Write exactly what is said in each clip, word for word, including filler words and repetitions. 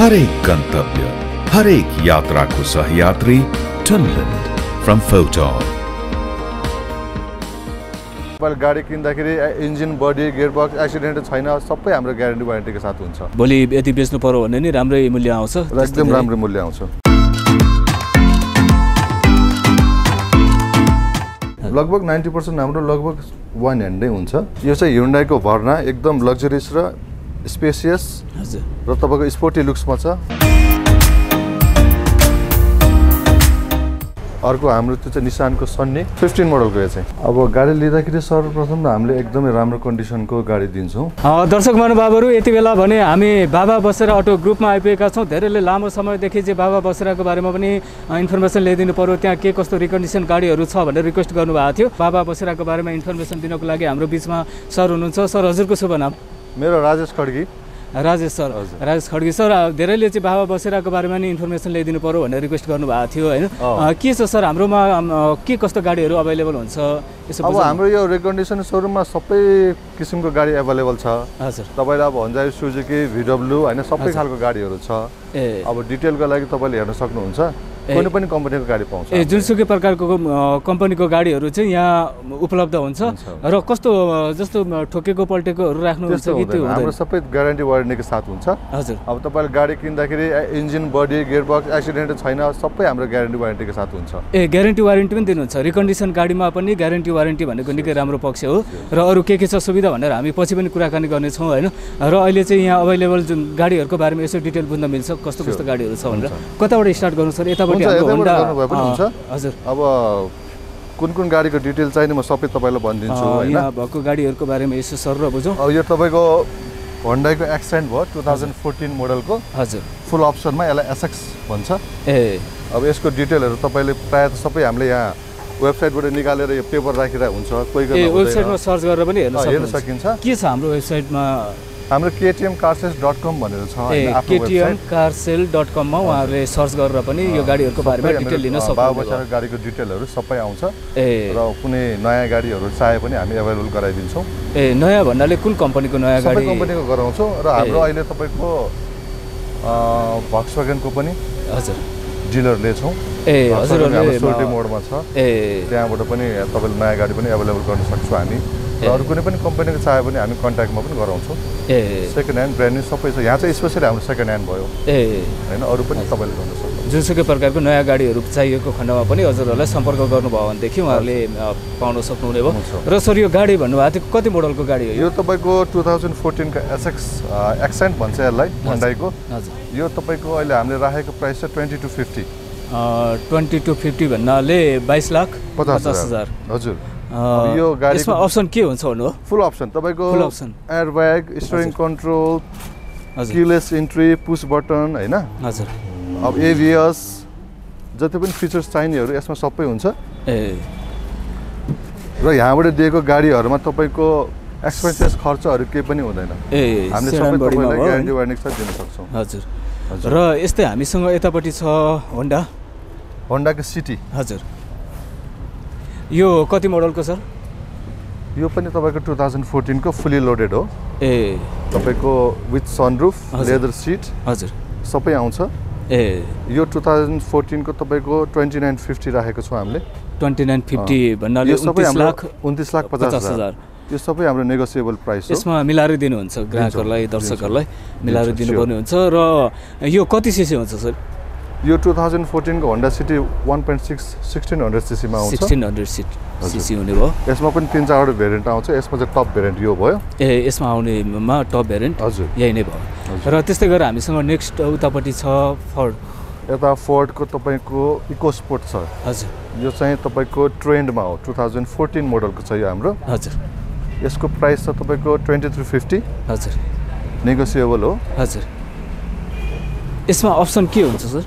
हर एक गंतव्य, हर एक यात्रा को सहयात्री टनलैंड फ्रम फोटोन। गाडी किन्दाखेरि इन्जिन बडी गियरबक्स एक्सिडेन्ट छैन सबै हाम्रो ग्यारेन्टी वारेन्टीको साथ हुन्छ। भोलि यदि बेच्नु पर्यो भने नि राम्रै मूल्य आउँछ, एकदम राम्रो मूल्य आउँछ। लगभग नब्बे प्रतिशत हाम्रो लगभग वान ह्यान्डै हुन्छ। यो चाहिँ ह्युन्डाईको भर्ना एकदम लग्जरियस र स्पेसियस र तपाईको स्पोर्टी लुक्समा छ। अर्को हाम्रो त्यो चाहिँ निसानको सन्नी फिफ्टीन मोडलको यो चाहिँ। अब गाडी लिँदाखेरि सर्वप्रथम त हामीले एकदमै राम्रो कन्डिसनको गाडी दिन्छौँ। दर्शक महानुभावहरू, यति बेला भने हामी बाबा बसेरा अटो ग्रुपमा आइपुगेका छौँ। धेरैले लामो समयदेखि चाहिँ बाबा बसेराको बारेमा पनि इन्फर्मेसन ल्याइदिनु पर्यो, त्यहाँ के कस्तो रिकन्डिसन गाडीहरू छ भनेर रिक्वेस्ट गर्नुभएको थियो। बाबा बसेराको बारेमा इन्फर्मेसन दिनको लागि हाम्रो बिचमा सर हुनुहुन्छ। सर, हजुरको शुभ नाम? मेरो राजेश खड्गी। राजेश सर, राजेश खड्गी सर, धेरैले चाहिँ बाबा बसेराको बारेमा नि इन्फर्मेसन ल्याइदिनु पर्यो भनेर रिक्वेस्ट गर्नुभएको थियो होइन? के छ सर, हाम्रोमा के कस्तो गाडीहरू अभाइलेबल हुन्छ यसो? अब हाम्रो यो रिकन्डिसन सोरुममा सबै किसिमको गाडी एभाइलेबल छ। हजुर, तपाईँलाई अब हन्जाई सुजुकी भिडब्ल्यू होइन सबै खालको गाडीहरू छ। ए अब डिटेलको लागि तपाईँले हेर्न सक्नुहुन्छ, कुनै पनि कम्पनीको गाडी पाउँछ। ए जुनसुकै प्रकारको कम्पनीको गाडीहरू चाहिँ यहाँ उपलब्ध हुन्छ र कस्तो जस्तो ठोकेको पल्टेकोहरू राख्नुहुन्छ कि त्यो? हाम्रो सबै ग्यारेन्टी वारेन्टीको साथ हुन्छ। हजुर, अब तपाईँले गाडी किन्दाखेरि इन्जिन बडी गियरबक्स एक्सिडेन्ट छैन सबै हाम्रो ग्यारेन्टी वारेन्टीको साथ हुन्छ। ए ग्यारेन्टी वारेन्टी पनि दिनुहुन्छ? रिकन्डिसन गाडीमा पनि ग्यारेन्टी वारेन्टी भनेको निकै राम्रो पक्ष हो। र अरू के के छ सुविधा भनेर हामी पछि पनि कुराकानी गर्नेछौँ होइन? र अहिले चाहिँ यहाँ अभाइलेबल जुन गाडीहरूको बारेमा यसो डिटेल बुझ्न मिल्छ कस्तो कस्तो गाडीहरू छ भनेर? कताबाट स्टार्ट गर्नु सर? यताबाट हजुर, अब कुन कुन गाडीको डिटेल चाहिने म सबै तपाईँलाई भनिदिन्छु। यहाँ भएको गाडीहरूको बारेमा यसो सर र बुझौँ। अब यो तपाईँको होन्डाईको एक्सेन्ट भयो टु थाउजन्ड फोर्टिन मोडलको। हजुर, फुल अप्सनमा यसलाई एसएक्स भन्छ। ए अब यसको डिटेलहरू तपाईँले प्रायः त सबै हामीले यहाँ वेबसाइटबाट निकालेर यो पेपर राखिरहेको हुन्छ। कोही कोही वेबसाइटमा सर्च गरेर पनि हेर्न सकिन्छ। के छ हाम्रो वेबसाइटमा? हाम्रो केटिएम कारसेल्स डट कम भनेर छ। केटिएम कारसेल डट कममा उहाँहरूले सर्च गरेर पनि यो गाडीहरूको बारेमा डिटेल लिन सक्नुहुन्छ। बाबा बसेरा गाडीको डिटेलहरू सबै आउँछ। ए र कुनै नयाँ गाडीहरू चाहे पनि हामी एभाइलेबल गराइदिन्छौँ। ए नयाँ भन्नाले कुन कम्पनीको नयाँ गाडी? सबै कम्पनीको गराउँछौँ। र हाम्रो अहिले तपाईँको भक्सवागनको पनि हजुर डिलरले छौँ। ए हजुर, सोल्टी मोडमा छ। ए त्यहाँबाट पनि तपाईँले नयाँ गाडी पनि एभाइलेबल गर्न सक्छौँ हामी। र अरू कुनै पनि कम्पनीको चाह्यो भने हामी कन्ट्याक्टमा पनि गराउँछौँ। ए सेकेन्ड ह्यान्ड ब्रान्ड न्यू सबै छ यहाँ चाहिँ, स्पेसली हाम्रो सेकेन्ड ह्यान्ड भयो। ए होइन, अरू पनि तपाईँले गर्न सक्नुहुन्छ। जुनसुकै प्रकारको नयाँ गाडीहरू चाहिएको खण्डमा पनि हजुरहरूलाई सम्पर्क गर्नुभयो भनेदेखि उहाँहरूले पाउन सक्नुहुने भयो। र सर यो गाडी भन्नुभएको थियो कति मोडलको गाडी हो? यो तपाईँको टु थाउजन्ड फोर्टिनको एसएक्स एक्सेन्ट भन्छ यसलाई होन्डाईको। हजुर, यो तपाईँको अहिले हामीले राखेको प्राइस चाहिँ twenty two fifty. Twenty two fifty भन्नाले बाइस लाख पचास हजार। हजुर, यो गाडी यसमा अप्सन के हुन्छ भन्नु? फुल अप्सन तपाईँको full option airbag, steering control, keyless entry, push button होइन। हजुर, अब एभिएस जति पनि फिचर्स चाहिनेहरू यसमा सबै हुन्छ। ए र यहाँबाट दिएको गाडीहरूमा तपाईँको एक्सपेन्सेस खर्चहरू केही पनि हुँदैन। ए हामीले सबै तपाईँलाई ग्यारेन्टी वारेन्टी साथ दिन सक्छौँ। हजुर, र यस्तै हामीसँग यतापट्टि छ होन्डा होन्डाको सिटी। हजुर, यो कति मोडलको सर? यो पनि तपाईँको टु थाउजन्ड फोर्टिनको फुल्ली लोडेड हो। ए तपाईँको विथ सनरुफ, लेदर सिट हजुर सबै आउँछ। ए यो टु थाउजन्ड फोर्टिनको तपाईँको ट्वेन्टी नाइन फिफ्टी राखेको छौँ हामीले। ट्वेन्टी नाइन फिफ्टी भन्नाले उन्तिस लाख उन्तिस लाख पचास हजार। यो सबै हाम्रो नेगोसिएबल प्राइस हो। यसमा मिलाएर दिनुहुन्छ ग्राहकहरूलाई, दर्शकहरूलाई मिलाएर दिनुपर्ने हुन्छ। र यो कति सिसी हुन्छ सर? यो टु थाउजन्ड फोर्टिनको Honda City one point six sixteen hundred सिसीमा आउँछ। सिक्सटिन हन्ड्रेड सिट सिसी हुने भयो। यसमा पनि तिन चारवटा भेरिएन्ट आउँछ। यसमा चाहिँ टप भेरिएन्ट यो भयो। ए यसमा आउनेमा टप भेरिएन्ट हजुर यही नै भयो। र त्यस्तै गरेर हामीसँग नेक्स्ट उतापट्टि छ फोर्ड। यता फोर्डको तपाईँको इको स्पोर्ट छ। हजुर, यो चाहिँ तपाईँको ट्रेन्डमा हो। टु थाउजन्ड फोर्टिन मोडलको छ यो हाम्रो। हजुर, यसको प्राइस छ तपाईँको ट्वेन्टी थ्री फिफ्टी। हजुर, नेगोसिएबल हो। हजुर, यसमा अप्सन के हुन्छ सर?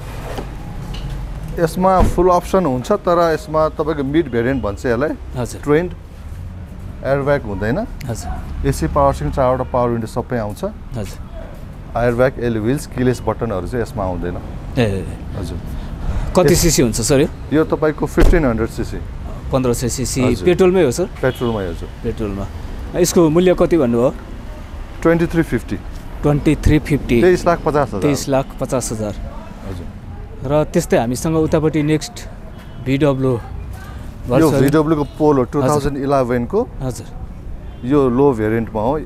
यसमा फुल अप्सन हुन्छ, तर यसमा तपाईँको मिड भेरिएन्ट भन्छ यसलाई। हजुर, ट्रेन्ड एयरब्याग हुँदैन। हजुर, एसी पावर सिङ चारवटा पावर विन्डो सबै आउँछ। हजुर, एयरब्याग, एल व्हिल्स, किलेस बटनहरू चाहिँ यसमा आउँदैन। ए हजुर, कति सिसी हुन्छ सर यो? यो तपाईँको फिफ्टिन हन्ड्रेड सिसी। पन्ध्र सय सिसी पेट्रोलमै हो सर? पेट्रोलमै हजुर, पेट्रोलमा। यसको मूल्य कति भन्नुभयो? Twenty three fifty. Twenty three fifty तेइस लाख पचास हजार तेइस लाख पचास हजार हजुर। र त्यस्तै हामीसँग उतापट्टि नेक्स्ट भिडब्लु यो भिडब्लुको पोलो टु थाउजन्ड इलेभेनको हजुर यो लो भेरिएन्टमा हो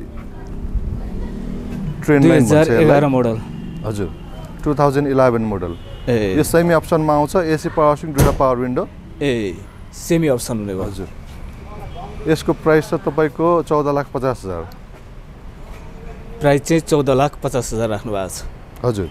ट्रेन दुई लाइन हजार एघार मोडल हजुर टु थाउजन्ड इलेभेन मोडल ए यो सेमी अप्सनमा आउँछ एसी पावर स्टियरिङ दुईवटा पावर विन्डो ए सेमी अप्सन हुने भयो हजुर। यसको प्राइस छ तपाईँको चौध लाख पचास हजार प्राइस चाहिँ चौध लाख पचास हजार राख्नु भएको छ हजुर।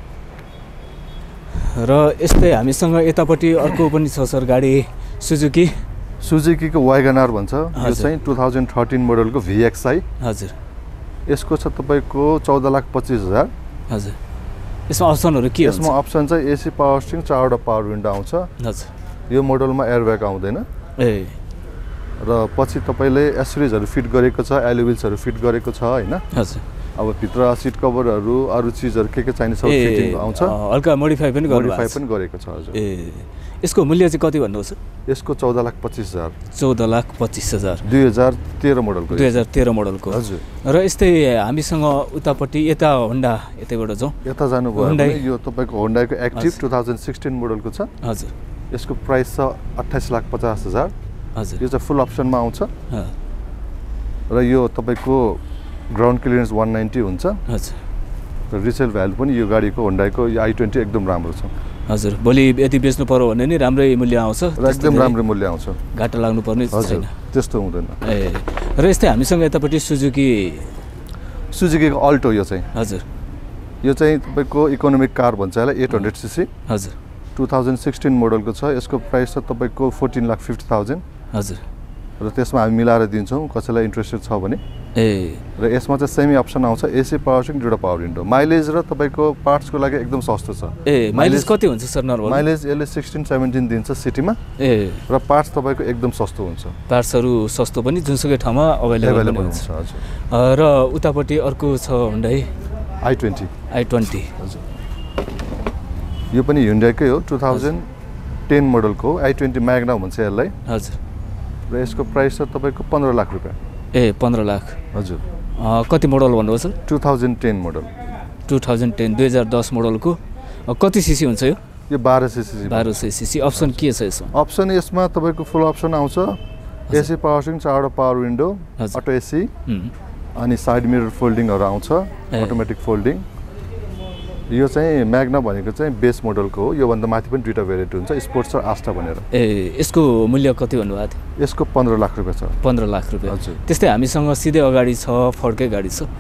र यस्तै हामीसँग यतापट्टि अर्को पनि छ सर गाडी सुजुकी सुजुकीको वाइगनआर भन्छ यो हजुर। चाहिँ टु थाउजन्ड थर्टिन मोडलको भिएक्सआई हजुर यसको छ तपाईँको चौध लाख पच्चिस हजार हजुर। यसमा अप्सनहरू के यसमा हुन्छ अप्सन चाहिँ एसी पावर स्टियरिङ चारवटा पावर विन्डो आउँछ हजुर यो मोडलमा एयरब्याग आउँदैन ए र पछि तपाईँले एसोरिजहरू फिट गरेको छ एलोविल्सहरू फिट गरेको छ होइन हजुर अब भित्र सिट कभरहरू अरू चिजहरू के के चाहिने सब फिटिङ आउँछ हल्का मोडिफाई पनि गर्नु मोडिफाई पनि गरेको छ हजुर। ए यसको मूल्य चाहिँ कति भन्नुहोस् यसको चौध लाख पच्चिस हजार चौध लाख पच्चिस हजार दुई हजार तेह्र मोडलको दुई हजार तेह्र मोडलको हजुर। र यस्तै हामीसँग उतापट्टि यता होन्डा यतैबाट जाउँ यता जानुभयो होन्डाई। भने यो तपाईँको होन्डाईको एक्टिभ टु थाउजन्ड सिक्सटिन मोडलको छ हजुर यसको प्राइस छ अट्ठाइस लाख पचास हजार हजुर यो चाहिँ फुल अप्सनमा आउँछ अँ, र यो तपाईँको ग्राउन्ड क्लियरेन्स वान नाइन्टी हुन्छ हजुर र रिसेल भ्यालु पनि यो गाडीको होन्डाईको यो आई ट्वेन्टी एकदम राम्रो छ हजुर। भोलि यदि बेच्नु पर्यो भने नि राम्रै मूल्य आउँछ र एकदम राम्रो मूल्य आउँछ घाटा लाग्नु पर्ने हजुर छैन त्यस्तो हुँदैन। ए र यस्तै हामीसँग यतापट्टि सुजुकी सुजुकीको अल्टो यो चाहिँ हजुर यो चाहिँ तपाईँको इकोनोमिक कार भन्छ यसलाई एट हन्ड्रेड सिसी हजुर टु थाउजन्ड सिक्सटिन मोडलको छ यसको प्राइस छ तपाईँको फोर्टिन लाख फिफ्टी थाउजन्ड हजुर र त्यसमा हामी मिलाएर दिन्छौँ कसैलाई इन्ट्रेस्टेड छ भने ए र यसमा चाहिँ सेमी अप्सन आउँछ एसी पावर स्टियरिङ दुईवटा पावर विन्डो माइलेज र तपाईँको पार्ट्सको लागि एकदम सस्तो छ ए माइलेज कति हुन्छ सर नर्मल माइलेज यसले सिक्सटिन सेभेन्टिन दिन्छ सिटीमा ए र पार्ट्स तपाईँको एकदम सस्तो हुन्छ पार्ट्सहरू सस्तो पनि जुनसुकै ठाउँमा अभाइलेबल एभाइलेबल हुन्छ हुन्छ हजुर। अ, र उतापट्टि अर्को छ Hyundai i twenty i twenty हजुर यो पनि हुन्डाईकै हो टु थाउजन्ड टेन मोडलको हो आई ट्वेन्टी म्याग्ना भन्छ यसलाई हजुर र यसको प्राइस छ तपाईँको पन्ध्र लाख रुपियाँ ए पन्ध्र लाख हजुर अ, कति मोडल भन्नुहोस् sir two thousand ten model two thousand ten दुई हजार दस मोडलको अ, कति सिसी हुन्छ यो यो बाह्र सिसी बाह्र सय सिसी अप्सन के छ यसमा अप्सन यसमा तपाईँको फुल अप्सन आउँछ एसी पावर स्टियरिङ चारवटा पावर विन्डो हजुर। अटो एसी हुँ, अनि साइड मिरर फोल्डिङहरू आउँछ ए। अटोमेटिक फोल्डिङ यो चाहिँ म्याग्ना भनेको चाहिँ बेस मोडलको हो योभन्दा माथि पनि दुईवटा भेरिएन्ट हुन्छ स्पोर्ट्स र आस्टा भनेर ए यसको मूल्य कति भन्नुभएको थियो यसको पन्ध्र लाख रुपियाँ छ पन्ध्र लाख रुपियाँ हजुर। त्यस्तै हामीसँग सिधै अगाडि छ फर्कै गाडी छ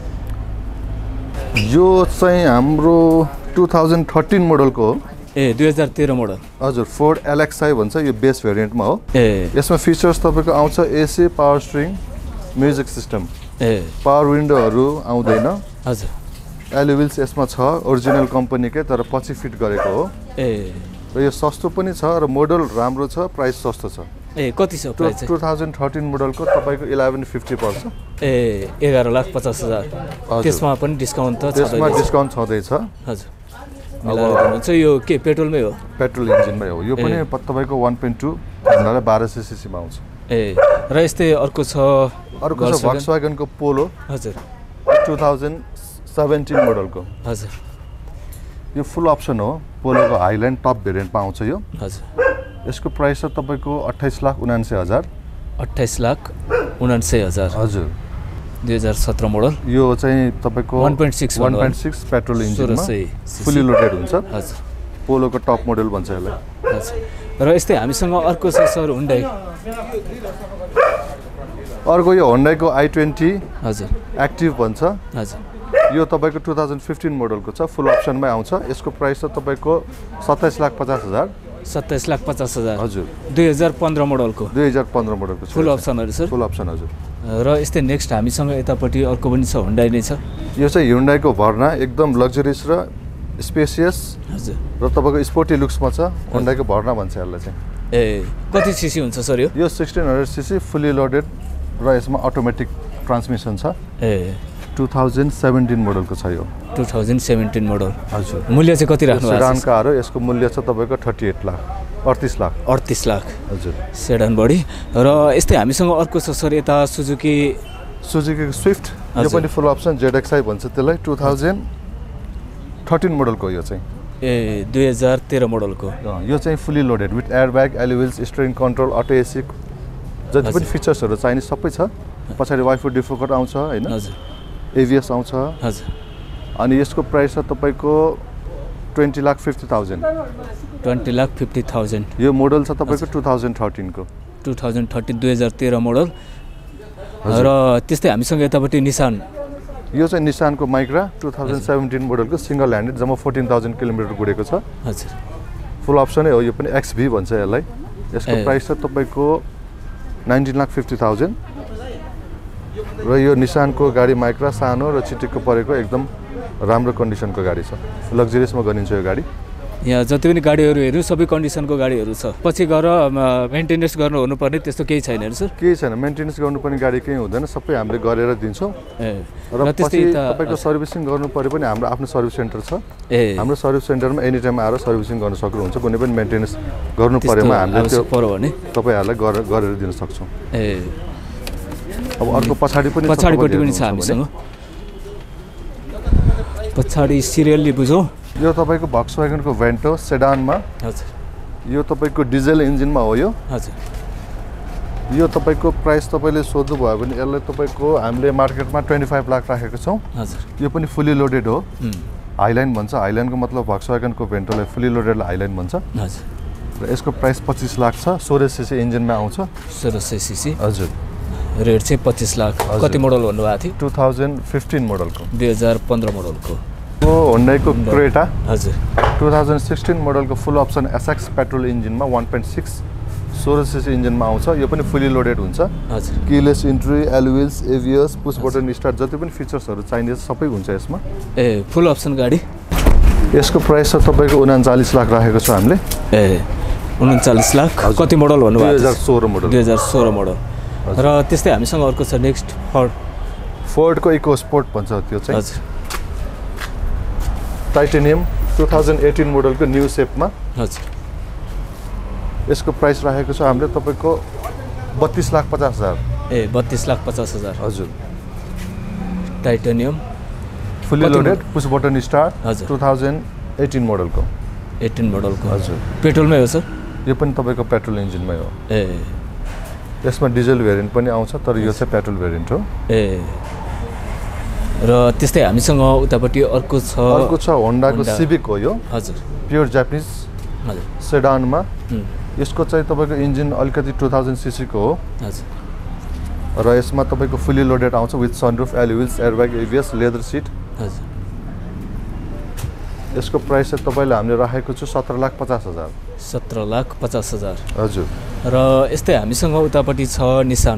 यो चाहिँ हाम्रो टु थाउजन्ड थर्टिन मोडलको हो ए दुई हजार तेह्र मोडल हजुर फोर्ड एलएक्सआई भन्छ यो बेस भेरिएन्टमा हो ए यसमा फिचर्स तपाईँको आउँछ AC power steering music system ए पावर विन्डोहरू आउँदैन हजुर एलोविल्स यसमा छ ओरिजिनल कम्पनीकै तर पछि फिट गरेको हो ए र यो सस्तो पनि छ र मोडल राम्रो छ प्राइस सस्तो छ ए कति छ प्राइस चाहिँ टु थाउजन्ड थर्टिन मोडलको तपाईँको इलेभेन फिफ्टी पर्छ ए एघार लाख पचास हजार हजुर। त्यसमा पनि डिस्काउन्ट त त्यसमा छँदैछ। डिस्काउन्ट छँदैछ हजुर मिलाएर दिनुहुन्छ यो के पेट्रोलमै हो पेट्रोल इन्जिनमै हो यो पनि प- तपाईँको वान पोइन्ट टू भन्नाले बाह्र सय सिसीमा आउँछ ए र यस्तै अर्को छ अर्को छ भक्सवागनको पोलो हजुर टु थाउजन्ड सेभेन्टिन मोडलको हजुर यो फुल अप्सन हो पोलोको हाइल्यान्ड टप भेरिएन्टमा आउँछ यो हजुर यसको प्राइस छ तपाईँको अट्ठाइस लाख उनान्सय हजार अट्ठाइस लाख उनान्सय हजार हजुर दुई हजार सत्र मोडल यो चाहिँ तपाईँको one point six one point six petrol इन्जिनमा सोह्र सय सीसी। फुल्ली लोडेड हुन्छ हजुर पोलोको टप मोडल भन्छ यसलाई हजुर र यस्तै हामीसँग अर्को छ सर हुन्डाई अर्को यो होन्डाईको आई ट्वेन्टी हजुर एक्टिभ भन्छ हजुर यो तपाईँको टु थाउजन्ड फिफ्टिन मोडलको छ फुल अप्सनमै आउँछ यसको प्राइस छ तपाईँको सत्ताइस लाख पचास हजार सत्ताइस लाख पचास हजार हजुर दुई हजार पन्ध्र मोडलको दुई हजार पन्ध्र मोडलको छ फुल अप्सनहरू सर फुल अप्सन हजुर र यस्तै नेक्स्ट हामीसँग यतापट्टि अर्को पनि छ हुन्डाई नै छ यो चाहिँ हुन्डाईको भर्ना एकदम लग्जरियस र स्पेसियस हजुर र तपाईँको स्पोर्टी लुक्समा छ होन्डाईको भर्ना भन्छ यसलाई चाहिँ ए कति सिसी हुन्छ सर यो यो sixteen hundred CC fully loaded र यसमा अटोमेटिक ट्रान्समिसन छ ए टु थाउजन्ड सेभेन्टिन मोडलको छ यो टु थाउजन्ड सेभेन्टिन मोडल हजुर मूल्य चाहिँ कति राख्नु भएको सेडान छ कार हो यसको मूल्य छ तपाईँको थर्टी एट लाख अडतिस लाख अडतिस लाख हजुर सेडान बढी र यस्तै हामीसँग अर्को छ सर यता सुजुकी सुजुकीको स्विफ्ट यो पनि फुल अप्सन जेडएक्सआई भन्छ त्यसलाई टु थाउजन्ड थर्टिन मोडलको यो चाहिँ ए दुई हजार तेह्र मोडलको यो चाहिँ fully loaded with air bag alloy wheels steering control auto AC जति पनि फिचर्सहरू चाहिने सबै छ पछाडि वाइफाई डिफोकट आउँछ हैन हजुर एभीएस आउँछ हजुर अनि यसको प्राइस छ तपाईको twenty lakh fifty thousand twenty lakh fifty thousand यो मोडल छ तपाईको टु थाउजन्ड थर्टिन को टु थाउजन्ड थर्टिन दुई हजार तेह्र मोडल र त्यस्तै हामीसँग यतापट्टि निसान यो चाहिँ निसानको माइक्रा टु थाउजन्ड सेभेन्टिन मोडलको सिंगल ह्यान्डेड जम्मा फोर्टिन थाउजन्ड किलोमिटर गुडेको छ हजुर फुल अप्सनै हो यो पनि एक्सभी भन्छ यसलाई यसको प्राइस छ तपाईको नाइन्टिन लाख फिफ्टी थाउजन्ड र यो निसानको गाडी माइक्रा सानो र चिटिक्क परेको एकदम राम्रो कन्डिसनको गाडी छ लग्जरियसमा गनिन्छ यो गाडी यहाँ जति पनि गाडीहरू हेर्नु सबै कन्डिसनको गाडीहरू छ पछि गएर मेन्टेनेन्स गर्नु हुनुपर्ने त्यस्तो केही छैन सर केही छैन मेन्टेनेन्स गर्नुपर्ने गाडी केही हुँदैन सबै हामीले गरेर दिन्छौँ र पछि तपाईँको सर्भिसिङ गर्नु पऱ्यो पनि हाम्रो आफ्नो सर्भिस सेन्टर छ ए हाम्रो सर्भिस सेन्टरमा एनी टाइम आएर सर्भिसिङ गर्न सक्नुहुन्छ कुनै पनि मेन्टेनेन्स गर्नु परेमा हामीले त्यो पर्यो भने तपाईँहरूलाई गरेर दिन सक्छौँ ए अब अर्को पछाडि पनि पछाडिपट्टि पनि छ हामीसँग पछाडि सिरियल्ली बुझौँ यो तपाईँको भक्सवागनको भेन्टो सेडानमा हजुर यो तपाईँको डिजेल इन्जिनमा हो यो हजुर यो तपाईँको प्राइस तपाईँले सोध्नु भयो भने यसलाई तपाईँको हामीले मार्केटमा ट्वेन्टी फाइभ लाख राखेको छौँ हजुर यो पनि फुल्ली लोडेड हो हाइलाइन भन्छ हाइलाइनको मतलब भक्सवागनको भेन्टोलाई फुल्ली लोडेडलाई हाइलाइन भन्छ हजुर र यसको प्राइस पच्चिस लाख छ सोह्र सिसी इन्जिनमा आउँछ सोह्र सय सिसी हजुर रेट चाहिँ पच्चिस लाख कति मोडल भन्नुभएको थियो टु थाउजन्ड फिफ्टिन मोडलको दुई हजार पन्ध्र मोडलको हो होन्डाईको क्रेटा हजुर टु थाउजन्ड सिक्सटिन मोडलको फुल अप्सन एसएक्स पेट्रोल इन्जिनमा वान पोइन्ट सिक्स सोह्र सिसी इन्जिनमा आउँछ यो पनि फुल्ली लोडेड हुन्छ हजुर keyless entry alloy wheels ABS push button start जति पनि फिचर्सहरू चाहिने सबै हुन्छ यसमा ए फुल अप्सन गाडी यसको प्राइस छ तपाईँको उनाचालिस लाख राखेको छ हामीले ए उनाचालिस लाख कति मोडल भन्नुभयो दुई हजार सोह्र मोडल दुई हजार सोह्र मोडल र त्यस्तै हामीसँग अर्को छ नेक्स्ट फोर्ड फोर्डको इको स्पोर्ट भन्छ त्यो चाहिँ हजुर टाइटेनियम टु थाउजन्ड एटिन मोडलको न्यू सेपमा हजुर यसको प्राइस राखेको छ हामीले तपाईँको बत्तिस लाख पचास हजार ए बत्तिस लाख पचास हजार हजुर Titanium fully loaded push button start हजुर टु थाउजन्ड एटिन मोडलको एटिन मोडलको हजुर पेट्रोलमै हो सर यो पनि तपाईँको पेट्रोल इन्जिनमै हो ए यसमा डिजल भेरिएन्ट पनि आउँछ तर यो चाहिँ पेट्रोल भेरिएन्ट हो ए र त्यस्तै हामीसँग उतापट्टि अर्को छ अर्को छ होन्डाको सिभिक हो यो हजुर प्योर जापानिज हजुर सेडानमा यसको चाहिँ तपाईँको इन्जिन अलिकति टु थाउजन्ड सिसीको हो हजुर र यसमा तपाईँको फुल्ली लोडेड आउँछ with sunroof alloy wheels airbag ABS leather seat हजुर यसको प्राइस चाहिँ तपाईँले हामीले राखेको छु सत्र लाख पचास हजार सत्र लाख पचास हजार हजुर र यस्तै हामीसँग उतापट्टि छ निसान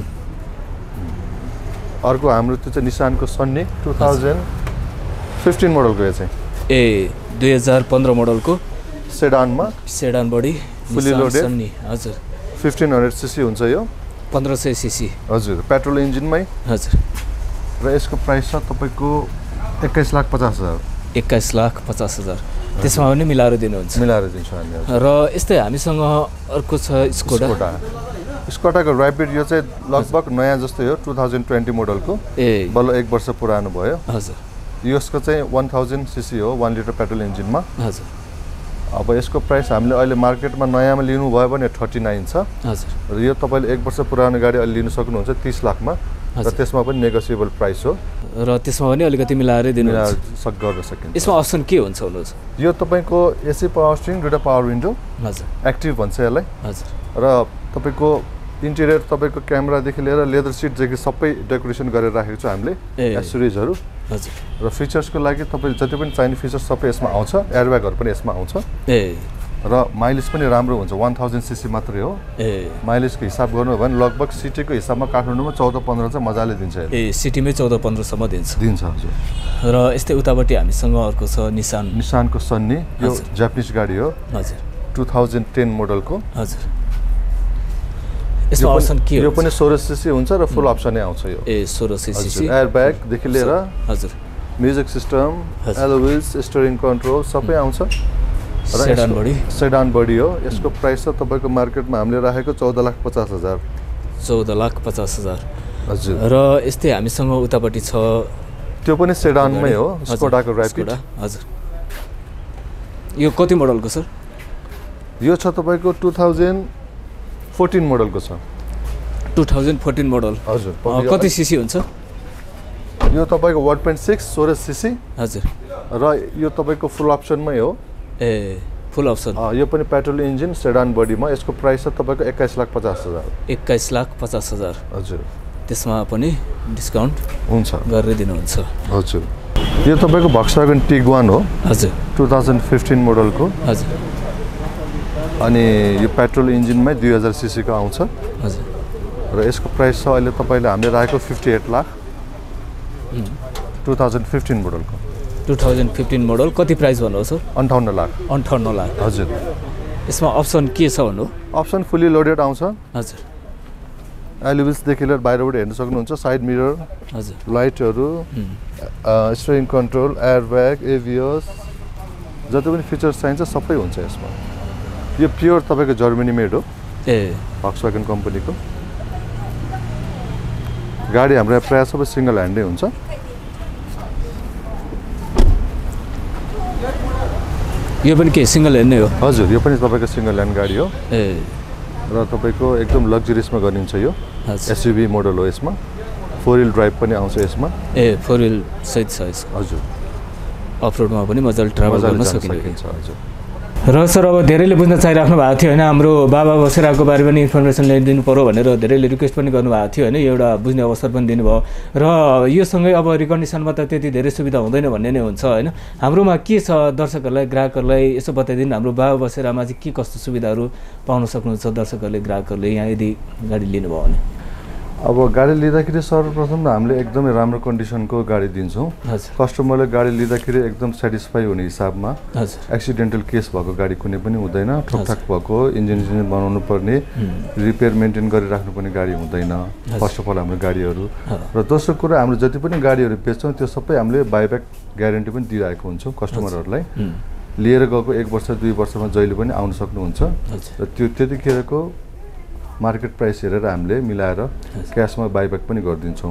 अर्को हाम्रो त्यो चाहिँ निसानको सन्नी टु थाउजन्ड फिफ्टिन मोडलको यो चाहिँ ए दुई हजार पन्ध्र मोडलको सेडानमा sedan body fully loaded Sunny हजुर फिफ्टिन हन्ड्रेड सिसी हुन्छ यो पन्ध्र सय सिसी हजुर पेट्रोल इन्जिनमै हजुर र यसको प्राइस छ तपाईँको एक्काइस लाख पचास हजार एक्काइस लाख पचास हजार त्यसमा पनि मिलाएर दिनुहुन्छ मिलाएर दिन्छौँ हामी र यस्तै हामीसँग अर्को छ स्कोडा स्कोडाको ऱ्यापिड यो चाहिँ लगभग नयाँ जस्तै हो टु थाउजन्ड ट्वेन्टी मोडलको ए बल्ल एक वर्ष पुरानो भयो हजुर यसको चाहिँ वान थाउजन्ड सिसी हो वान लिटर पेट्रोल इन्जिनमा हजुर अब यसको प्राइस हामीले अहिले मार्केटमा नयाँमा लिनुभयो भने थर्टी नाइन छ हजुर र यो तपाईँले एक वर्ष पुरानो गाडी अहिले लिनु सक्नुहुन्छ तिस लाखमा र त्यसमा पनि नेगोसिएबल प्राइस हो र त्यसमा पनि अलिकति मिलाएर दिनु सक गर्न सकिन्छ यसमा अप्सन के हुन्छ हुनुहुन्छ यो तपाईँको एसी पावर स्टियरिङ दुईवटा पावर विन्डो हजुर एक्टिभ भन्छ यसलाई हजुर र तपाईँको इन्टिरियर तपाईँको क्यामेरादेखि लिएर लेदर सिटदेखि सबै डेकोरेसन गरेर राखेको छ हामीले एसोरिजहरू हजुर र फिचर्सको लागि तपाईँले जति पनि चाहिने फिचर्स सबै यसमा आउँछ एयरब्यागहरू पनि यसमा आउँछ ए र माइलेज पनि राम्रो हुन्छ वान थाउजन्ड सिसी मात्रै हो ए माइलेजको हिसाब गर्नु हो भने लगभग सिटीको हिसाबमा काठमाडौँमा चौध पन्ध्र चाहिँ मजाले दिन्छ ए सिटीमै चौध पन्ध्रसम्म दिन्छ दिन्छ हजुर र यस्तै उतापट्टि हामीसँग अर्को छ निसान निसानको सन्नी यो जापानिज गाडी हो हजुर टु थाउजन्ड टेन मोडलको हजुर यसमा अप्सन के यो पनि सोह्र सिसी हुन्छ र फुल अप्सनै आउँछ यो ए सोह्र सिसी एयरब्यागदेखि लिएर हजुर music system alloy wheels steering control सबै आउँछ र सेडान बडी सेडान बडी हो यसको प्राइस छ तपाईँको मार्केटमा हामीले राखेको चौध लाख पचास हजार चौध लाख पचास हजार हजुर र यस्तै हामीसँग उतापट्टि छ त्यो पनि सेडानमै हो स्कोडाको ऱ्यापिड हजुर यो कति मोडलको सर यो छ तपाईको टु थाउजन्ड फोर्टिन मोडलको छ टु थाउजन्ड फोर्टिन मोडल हजुर कति सिसी हुन्छ यो तपाईको one point six सोह्र सीसी हजुर र यो तपाईको फुल अप्सनमै हो ए फुल अप्सन यो पनि पेट्रोल इन्जिन सेडान बडीमा यसको प्राइस छ तपाईको एक्काइस लाख पचास हजार एक्काइस लाख पचास हजार हजुर त्यसमा पनि डिस्काउन्ट हुन्छ गरेर दिनुहुन्छ हजुर यो तपाईको भक्सवागन टिगवान हो हजुर टु थाउजन्ड फिफ्टिन मोडलको हजुर अनि यो पेट्रोल इन्जिनमै दुई हजार सीसीको आउँछ हजुर र यसको प्राइस छ अहिले तपाईँले हामीले राखेको fifty eight lakh two thousand fifteen मोडलको टु थाउजन्ड फिफ्टिन मोडल कति प्राइस भन्नु सर अन्ठाउन्न लाख अन्ठाउन्न लाख हजुर यसमा अप्सन के छ भन्नु अप्सन फुल्ली लोडेड आउँछ हजुर एलिभिल्सदेखि लिएर बाहिरबाट हेर्न सक्नुहुन्छ साइड मिरर हजुर लाइटहरू steering control air bag ABS जति पनि फिचर्स चाहिन्छ सबै हुन्छ यसमा यो प्योर तपाईँको जर्मनी मेड हो ए भक्सवागन कम्पनीको गाडी हाम्रो प्रायः सबै सिङ्गल ह्यान्डै हुन्छ यो पनि के सिङ्गल ह्यान्ड नै हो हजुर यो पनि तपाईँको सिङ्गल ह्यान्ड गाडी हो ए र तपाईँको एकदम लग्जरियसमा गरिन्छ यो हजुर एसयुभी मोडल हो यसमा फोर व्हिल ड्राइभ पनि आउँछ यसमा ए फोर व्हिल सहित छ यसको हजुर अफरोडमा पनि मजाले ट्राभल गर्न सकिन्छ हजुर र सर अब धेरैले बुझ्न चाहिराख्नु भएको थियो होइन हाम्रो बाबा बसेराको बारेमा पनि इन्फर्मेसन ल्याइदिनु पऱ्यो भनेर धेरैले रिक्वेस्ट पनि गर्नुभएको थियो होइन एउटा बुझ्ने अवसर पनि दिनुभयो र योसँगै अब रिकन्डिसनमा त त्यति धेरै सुविधा हुँदैन भन्ने नै हुन्छ होइन हाम्रोमा के छ दर्शकहरूलाई ग्राहकहरूलाई यसो बताइदिनु हाम्रो बाबा बसेरामा चाहिँ के कस्तो सुविधाहरू पाउन सक्नुहुन्छ दर्शकहरूले ग्राहकहरूले यहाँ यदि गाडी लिनुभयो भने अब गाडी लिँदाखेरि सर्वप्रथम त हामीले एकदमै राम्रो कन्डिसनको गाडी दिन्छौँ कस्टमरले गाडी लिँदाखेरि एकदम सेटिस्फाई हुने हिसाबमा एक्सिडेन्टल केस भएको गाडी कुनै पनि हुँदैन ठोकठाक भएको इन्जिन इन्जिन बनाउनु पर्ने रिपेयर मेन्टेन गरिराख्नु पर्ने गाडी हुँदैन फर्स्ट अफ अल हाम्रो गाडीहरू र दोस्रो कुरा हाम्रो जति पनि गाडीहरू बेच्छौँ त्यो सबै हामीले बाइब्याक ग्यारेन्टी पनि दिइरहेको हुन्छौँ कस्टमरहरूलाई लिएर गएको एक वर्ष दुई वर्षमा जहिले पनि आउन सक्नुहुन्छ र त्यो त्यतिखेरको मार्केट प्राइस हेरेर हामीले मिलाएर क्यासमा बाइब्याक पनि गरिदिन्छौँ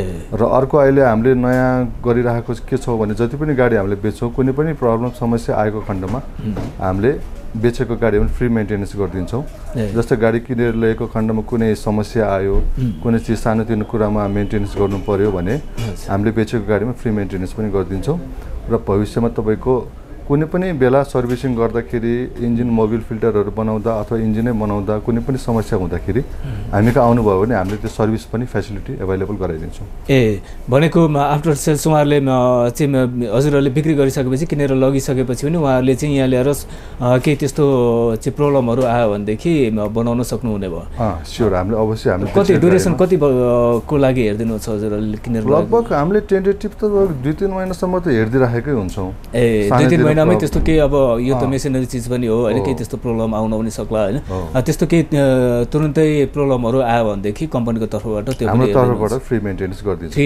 र अर्को अहिले हामीले नयाँ गरिरहेको के छ भने जति पनि गाडी हामीले बेच्छौँ कुनै पनि प्रब्लम समस्या आएको खण्डमा हामीले बेचेको गाडी पनि फ्री मेन्टेनेन्स गरिदिन्छौँ जस्तै गाडी किनेर ल्याएको खण्डमा कुनै समस्या आयो कुनै चिज सानोतिनो कुरामा मेन्टेनेन्स गर्नु पर्यो भने हामीले बेचेको गाडीमा फ्री मेन्टेनेन्स पनि गरिदिन्छौँ र भविष्यमा तपाईँको कुनै पनि बेला सर्भिसिङ गर्दाखेरि इन्जिन मोबिल फिल्टरहरू बनाउँदा अथवा इन्जिनै बनाउँदा कुनै पनि समस्या हुँदाखेरि हामी कहाँ आउनुभयो भने हामीले त्यो सर्भिस पनि फेसिलिटी एभाइलेबल गराइदिन्छौँ ए भनेको आफ्टर सेल्स उहाँहरूले चाहिँ हजुरहरूले बिक्री गरिसकेपछि किनेर लगिसकेपछि पनि उहाँहरूले चाहिँ यहाँ ल्याएर केही त्यस्तो चाहिँ प्रब्लमहरू आयो भनेदेखि बनाउन सक्नुहुने भयो स्योर हामीले अवश्य हामीले कति ड्युरेसन कति को लागि हेरिदिनु छ हजुरहरूले किनेर लगभग हामीले टेन्टेटिभ त दुई तिन महिनासम्म त हेरिदिराखेकै हुन्छौँ ए दुई तिन महिनामै त्यस्तो केही अब यो त मेसिनरी चिज पनि हो होइन केही त्यस्तो प्रब्लम आउन पनि सक्ला होइन त्यस्तो केही तुरुन्तै प्रब्लमहरू आयो भनेदेखि कम्पनीको तर्फबाट त्यो हाम्रो तर्फबाट फ्री मेन्टेनेन्स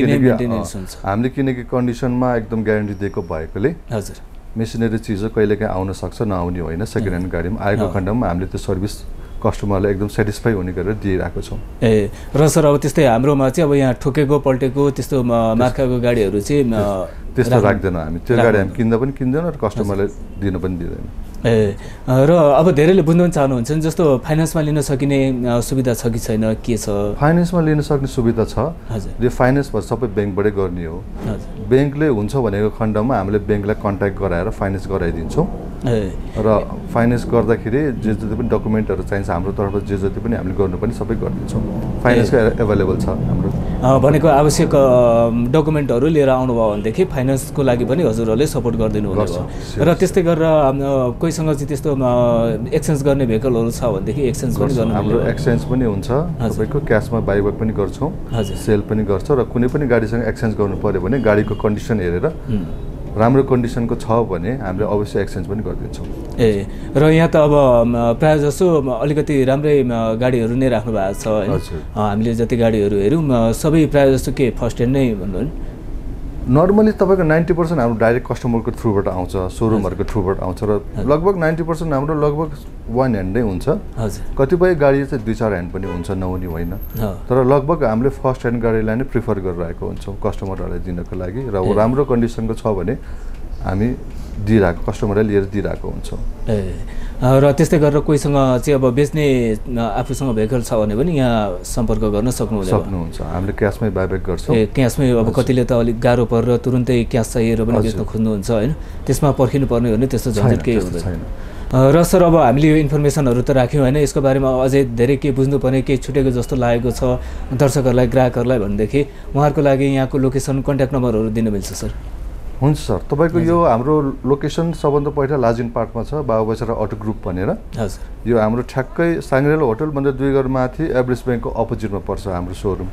गरिदिन्छ हामीले किनकि कन्डिसनमा एकदम ग्यारेन्टी दिएको भएकोले हजुर मेसिनरी चिज कहिलेकाहीँ आउन सक्छ नआउने होइन सेकेन्ड ह्यान्ड गाडीमा आएको खण्डमा हामीले त्यो सर्भिस कस्टमरलाई एकदम सेटिस्फाई हुने गरेर दिइरहेको छौँ ए र सर अब त्यस्तै हाम्रोमा चाहिँ अब यहाँ ठोकेको पल्टेको त्यस्तो मार्काको गाडीहरू चाहिँ त्यस्तो राख्दैन हामी त्यो गाडी हामी किन्दा पनि किन्दैन र कस्टमरलाई दिन पनि दिँदैन ए र अब धेरैले बुझ्नु पनि चाहनुहुन्छ नि जस्तो फाइनेन्समा लिन सकिने सुविधा छ कि छैन के छ फाइनेन्समा लिन सक्ने सुविधा छ यो फाइनेन्स भयो सबै ब्याङ्कबाटै गर्ने हो ब्याङ्कले हुन्छ भनेको खण्डमा हामीले ब्याङ्कलाई कन्ट्याक्ट गराएर फाइनेन्स गराइदिन्छौँ र फाइनेन्स गर्दाखेरि जे जति पनि डकुमेन्टहरू चाहिन्छ हाम्रो तर्फबाट जे जति पनि हामीले गर्नु पनि सबै गरिदिन्छौँ फाइनेन्सको एभाइलेबल छ हाम्रो भनेको आवश्यक डकुमेन्टहरू लिएर आउनुभयो भनेदेखि फाइनेन्सको लागि पनि हजुरहरूले सपोर्ट गरिदिनु हुनेछ र त्यस्तै गरेर कोहीसँग चाहिँ त्यस्तो एक्सचेन्ज गर्ने भेहिकलहरू छ भनेदेखि एक्सचेन्ज पनि गर्नु हाम्रो एक्सचेन्ज पनि हुन्छ तपाईँको क्यासमा बाइब्याक पनि गर्छौँ सेल पनि गर्छौँ र कुनै पनि गाडीसँग एक्सचेन्ज गर्नु पऱ्यो भने गाडीको कन्डिसन हेरेर राम्रो कन्डिसनको छ भने हामीले अवश्य एक्सचेन्ज पनि गरिदिन्छौँ ए र यहाँ त अब प्रायः जसो अलिकति राम्रै गाडीहरू नै राख्नु भएको छ होइन हामीले जति गाडीहरू हेऱ्यौँ सबै प्रायः जस्तो के फर्स्ट ह्यान्ड नै भन्नु नर्मली तपाईँको नाइन्टी पर्सेन्ट हाम्रो डाइरेक्ट कस्टमरको थ्रुबाट आउँछ सोरुमहरूको थ्रुबाट आउँछ र लगभग नाइन्टी पर्सेन्ट हाम्रो लगभग वान ह्यान्ड नै हुन्छ कतिपय गाडी चाहिँ दुई चार ह्यान्ड पनि हुन्छ नहुने होइन तर लगभग हामीले फर्स्ट ह्यान्ड गाडीलाई नै प्रिफर गरिरहेको हुन्छौँ कस्टमरहरूलाई दिनको लागि र राम्रो कन्डिसनको छ भने हामी दिइरहेको कस्टमरलाई लिएर दिइरहेको हुन्छौँ ए र त्यस्तै गरेर कोहीसँग चाहिँ अब बेच्ने आफूसँग भेहिकल छ भने पनि यहाँ सम्पर्क गर्न सक्नुहुन्छ सक्नुहुन्छ हामीले क्यासमै बाइब्याक गर्छौँ ए क्यासमै अब कतिले त अलिक गाह्रो परेर तुरुन्तै क्यास चाहिएर पनि बेच्न खोज्नुहुन्छ होइन त्यसमा पर्खिनु पर्ने हो भने त्यस्तो झन्झट केही हुँदैन र सर अब हामीले यो इन्फर्मेसनहरू त राख्यौँ होइन यसको बारेमा अझै धेरै के बुझ्नुपर्ने केही छुटेको जस्तो लागेको छ दर्शकहरूलाई ग्राहकहरूलाई भनेदेखि उहाँहरूको लागि यहाँको लोकेसन कन्ट्याक्ट नम्बरहरू दिन मिल्छ सर हुन्छ सर तपाईँको यो हाम्रो लोकेसन सबभन्दा पहिला लाजिन पार्कमा छ बाबु बसेरा अटो ग्रुप भनेर हजुर यो हाम्रो ठ्याक्कै साङ्ग्रेला होटलभन्दा दुई घर माथि एभरेज ब्याङ्कको अपोजिटमा पर्छ हाम्रो सोरुम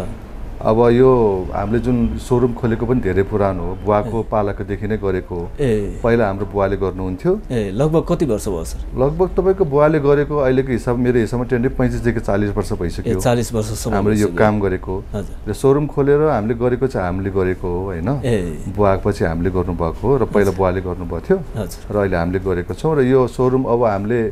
अब यो हामीले जुन सोरुम खोलेको पनि धेरै पुरानो हो बुवाको पालाकोदेखि नै गरेको हो पहिला हाम्रो बुवाले गर्नुहुन्थ्यो ए लगभग कति वर्ष भयो सर लगभग तपाईँको बुवाले गरेको अहिलेको हिसाब मेरो हिसाबमा टेन्डे पैँतिसदेखि चालिस वर्ष भइसक्यो चालिस वर्षसम्म हाम्रो यो काम गरेको र सोरुम खोलेर हामीले गरेको चाहिँ हामीले गरेको हो होइन बुवापछि हामीले गर्नुभएको हो र पहिला बुवाले गर्नुभएको थियो र अहिले हामीले गरेको छौँ र यो सोरुम अब हामीले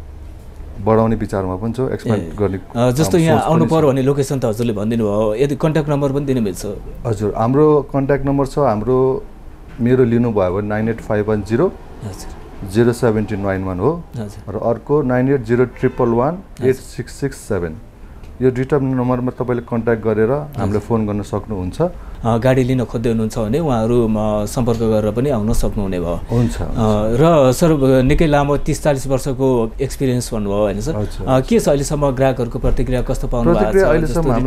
बढाउने विचारमा पनि छ एक्सपेन्ड गर्ने जस्तो यहाँ आउनु पर्यो भने लोकेसन त हजुरले भनिदिनु भयो यदि कन्ट्याक्ट नम्बर पनि दिनु मिल्छ हजुर हाम्रो कन्ट्याक्ट नम्बर छ हाम्रो मेरो लिनुभयो भने nine eight five one zero zero seventy nine one हो र अर्को nine eight zero triple one eight six six seven यो दुईवटा नम्बरमा तपाईँले कन्ट्याक्ट गरेर हामीलाई फोन गर्न सक्नुहुन्छ गाडी लिन खोज्दै हुनुहुन्छ भने उहाँहरू सम्पर्क गरेर पनि आउन सक्नुहुने भयो हुन्छ र सर निकै लामो तिस चालिस वर्षको एक्सपिरियन्स भन्नुभयो होइन सर के छ अहिलेसम्म ग्राहकहरूको प्रतिक्रिया कस्तो पाउनु भएको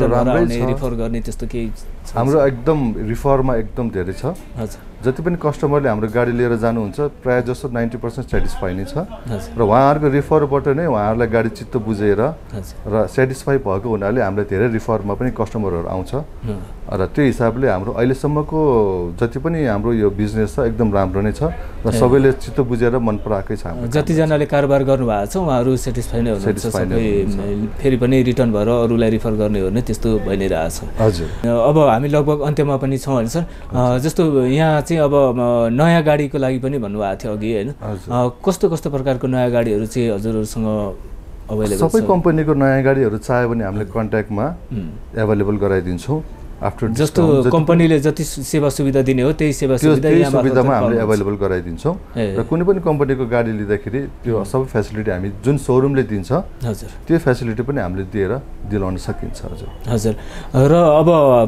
छ रिफर गर्ने त्यस्तो केही हाम्रो एकदम रिफरमा एकदम धेरै छ जति पनि कस्टमरले हाम्रो गाडी लिएर जानुहुन्छ प्रायः जस्तो नाइन्टी पर्सेन्ट सेटिस्फाई नै छ र उहाँहरूको रिफरबाट नै उहाँहरूलाई गाडी चित्त बुझेर र सेटिस्फाई भएको हुनाले हामीलाई धेरै रिफरमा पनि कस्टमरहरू आउँछ र त्यो हिसाबले हाम्रो अहिलेसम्मको जति पनि हाम्रो यो बिजनेस छ एकदम राम्रो नै छ र सबैले चित्त बुझेर मन पराएकै छ हाम्रो जतिजनाले कारोबार गर्नुभएको छ उहाँहरू सेटिस्फाई नै हुनुहुन्छ सबै फेरि पनि रिटर्न भएर अरूलाई रिफर गर्ने हो भने त्यस्तो भइ नै रहेछ हजुर अब हामी लगभग अन्त्यमा पनि छौँ होइन सर जस्तो यहाँ चाहिँ अब नयाँ गाडीको लागि पनि भन्नुभएको थियो अघि होइन कस्तो कस्तो प्रकारको नयाँ गाडीहरू चाहिँ हजुरहरूसँग अभाइलेबल सबै कम्पनीको नयाँ गाडीहरू चाह्यो भने हामीले कन्ट्याक्टमा एभाइलेबल गराइदिन्छौँ आफ्टर जस्तो कम्पनीले जति सेवा सुविधा दिने हो त्यही सेवा सुविधा त्यही सुविधामा हामीले एभाइलेबल गराइदिन्छौँ र कुनै पनि कम्पनीको गाडी लिँदाखेरि त्यो सबै फेसिलिटी हामी जुन सोरुमले दिन्छ हजुर त्यो फेसिलिटी पनि हामीले दिएर दिलाउन सकिन्छ हजुर हजुर र अब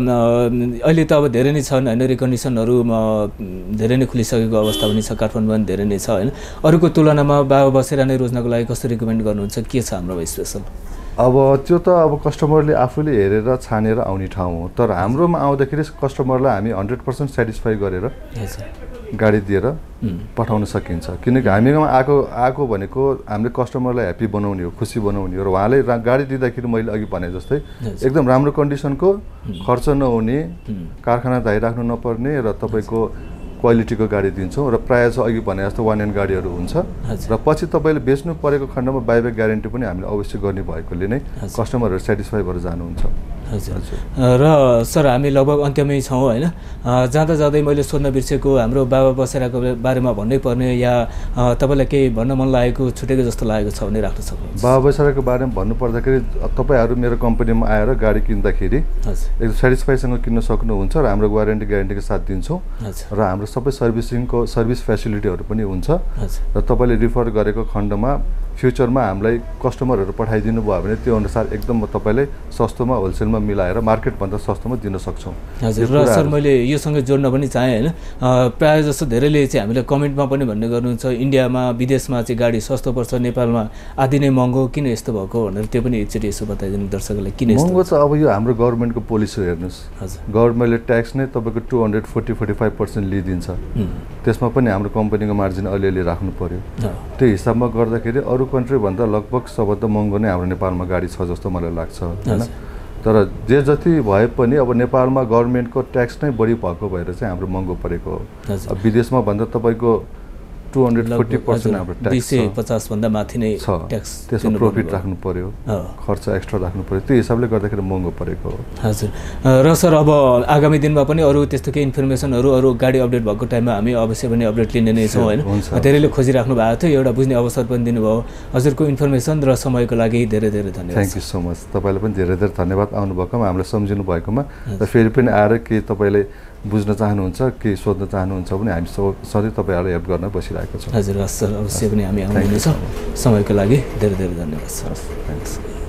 अहिले त अब धेरै नै छन् होइन रिकन्डिसनहरू धेरै नै खुलिसकेको अवस्था पनि छ काठमाडौँमा पनि धेरै नै छ होइन अरूको तुलनामा बाबा बसेर नै रोज्नको लागि कस्तो रिकमेन्ड गर्नुहुन्छ के छ हाम्रो स्पेसल अब त्यो त अब कस्टमरले आफूले हेरेर छानेर आउने ठाउँ हो तर हाम्रोमा आउँदाखेरि कस्टमरलाई हामी हन्ड्रेड पर्सेन्ट सेटिस्फाई गरेर गाडी दिएर पठाउन सकिन्छ किनकि हामीमा आएको आएको भनेको हामीले कस्टमरलाई ह्याप्पी बनाउने हो खुसी बनाउने हो र उहाँले गाडी दिँदाखेरि मैले अघि भने जस्तै एकदम राम्रो कन्डिसनको खर्च नहुने कारखाना धाइराख्नु नपर्ने र तपाईँको क्वालिटीको गाडी दिन्छौँ र प्रायः चाहिँ अघि भने जस्तो वान ह्यान्ड गाडीहरू हुन्छ र पछि तपाईँले बेच्नु परेको खण्डमा बाइब्याक ग्यारेन्टी पनि हामीले अवश्य गर्ने भएकोले नै कस्टमरहरू सेटिस्फाई भएर जानुहुन्छ हजुर र सर हामी लगभग अन्त्यमै छौँ होइन जाँदा जाँदै मैले सोध्न बिर्सेको हाम्रो बाबा बसेराको बारेमा भन्नै पर्ने या तपाईँलाई केही भन्न मन लागेको छुटेको जस्तो लागेको छ भने राख्न सक्नुहुन्छ बाबा बसेराको बारेमा भन्नुपर्दाखेरि तपाईँहरू मेरो कम्पनीमा आएर गाडी किन्दाखेरि एकदम सेटिस्फाईसँग किन्न सक्नुहुन्छ र हाम्रो वारेन्टी ग्यारेन्टीको साथ दिन्छौँ र हाम्रो सबै सर्भिसिङको सर्भिस फेसिलिटीहरू पनि हुन्छ र तपाईँले रिफर गरेको खण्डमा फ्युचरमा हामीलाई कस्टमरहरू पठाइदिनु भयो भने त्यो अनुसार एकदम तपाईँले सस्तोमा होलसेलमा मिलाएर मार्केटभन्दा सस्तोमा दिन सक्छौँ हजुर र सर मैले योसँग जोड्न पनि चाहेँ होइन प्रायः जस्तो धेरैले चाहिँ हामीले कमेन्टमा पनि भन्ने गर्नुहुन्छ इन्डियामा विदेशमा चाहिँ गाडी सस्तो पर्छ नेपालमा आदि नै महँगो किन यस्तो भएको भनेर त्यो पनि एकचोटि यसो बताइदिनु दर्शकलाई किन महँगो छ अब यो हाम्रो गभर्मेन्टको पोलिसी हेर्नुहोस् हजुर गभर्मेन्टले ट्याक्स नै तपाईँको two hundred forty forty five percent लिइदिन्छ त्यसमा पनि हाम्रो कम्पनीको मार्जिन अलिअलि राख्नु पर्यो त्यो हिसाबमा गर्दाखेरि अरू कन्ट्रीभन्दा लगभग सबभन्दा महँगो नै हाम्रो नेपालमा गाडी छ जस्तो मलाई लाग्छ होइन तर जे जति भए पनि अब नेपालमा गभर्मेन्टको ट्याक्स नै बढी भएको भएर चाहिँ हाम्रो महँगो परेको हो अब विदेशमा भन्दा तपाईँको टू हन्ड्रेड फोर्टी पर्सेन्ट हाम्रो दुई ट्याक्स सय पचासभन्दा माथि नै छ ट्याक्स त्यसमा प्रफिट राख्नु पर्यो खर्च एक्स्ट्रा राख्नु पर्यो त्यो हिसाबले गर्दाखेरि महँगो परेको हो हजुर र सर अब आगामी दिनमा पनि अरू त्यस्तो केही इन्फर्मेसनहरू अरू गाडी अपडेट भएको टाइममा हामी अवश्य पनि अपडेट लिने नै छौँ होइन धेरैले खोजिराख्नु भएको थियो एउटा बुझ्ने अवसर पनि दिनुभयो हजुरको इन्फर्मेसन र समयको लागि धेरै धेरै धन्यवाद थ्याङ्क यू सो मच तपाईँलाई पनि धेरै धेरै धन्यवाद आउनुभएकोमा हामीलाई सम्झिनु भएकोमा र फेरि पनि आएर के तपाईँले बुझ्न चाहनुहुन्छ के सोध्न चाहनुहुन्छ भने हामी सधैँ तपाईँहरूलाई हेल्प गर्न बसिरहेको छौँ हजुर हस् सर अवश्य पनि हामी आउनेछौँ समयको लागि धेरै धेरै धन्यवाद सर थ्याङ्क्स